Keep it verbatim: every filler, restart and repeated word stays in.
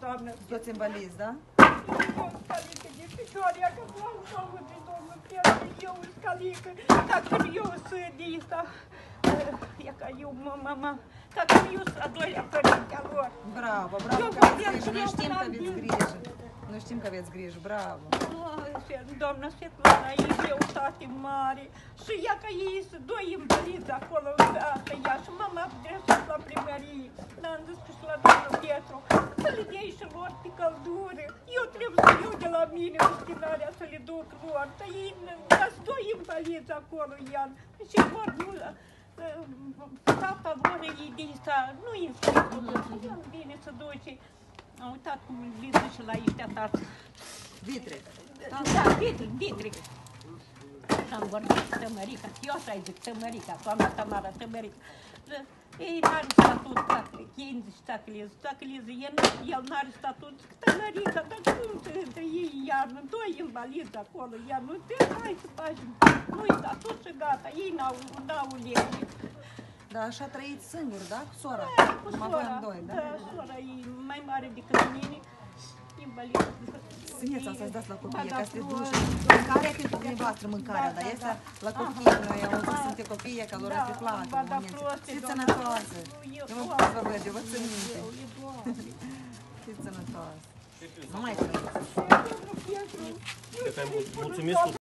doamnă. Toți invalizi, da? Eu scalică de picioare, că vreau să aud de domnul Pierre, eu scalică, dacă eu sunt de asta, e ca eu, mama, dacă eu sunt a doilea părinte a lor. Bravo, bravo Eu că vă aveți zic, grijă, noi eu știm că n-am aveți grijă. grijă. Noi știm că aveți grijă, bravo. Doamna Svetlana, e greutate mare și ea că ei sunt doi invalizi acolo, asta ea, și mama adresat la primărie, n-am zis că și la domnul Pietru, să le dea și lor pe căldură, eu trebuie să iau de la mine destinarea să le duc lor, dar ei sunt doi invalizi acolo, Ian, și vor nu, tata lor e de asta, nu e inscris, el vine să duce. Am uitat cum îl vine și la ăștia tată. Vitre. Da, Vitric, Vitric. Am vorbit cu Tămărica, eu să-i zic Tămărica, doamna Tamara Tămărica. Ei n-are statut, ei dacă le zic, dacă le zic, el n-are statut, zic Tămărica, dar cum se între ei iarnă, doi invalizi acolo, iar nu te, hai să facem, nu-i statut și gata, ei n-au lege. Da, așa trăiți singur, da? Cu sora? Da, cu Mă sora, voiam doi, da? da, sora e mai mare decât mine, invalid. Țineți să-ți dați la copii, da, ca să te plus. duci. Mâncarea pentru dumneavoastră, mâncarea, Da, dar da, este da. la copii, noi am văzut, sunteți copii, că lor Da, îți place. ba, da, momentul. proste, Fiți doamna. sănătoasă. Eu, Eu mă Doamne. pot să vă văd, eu vă țin minte. Eu, e Doamne. Fiți sănătoasă. Nu mai trebuie. Domnul Pietru, Mulțumesc.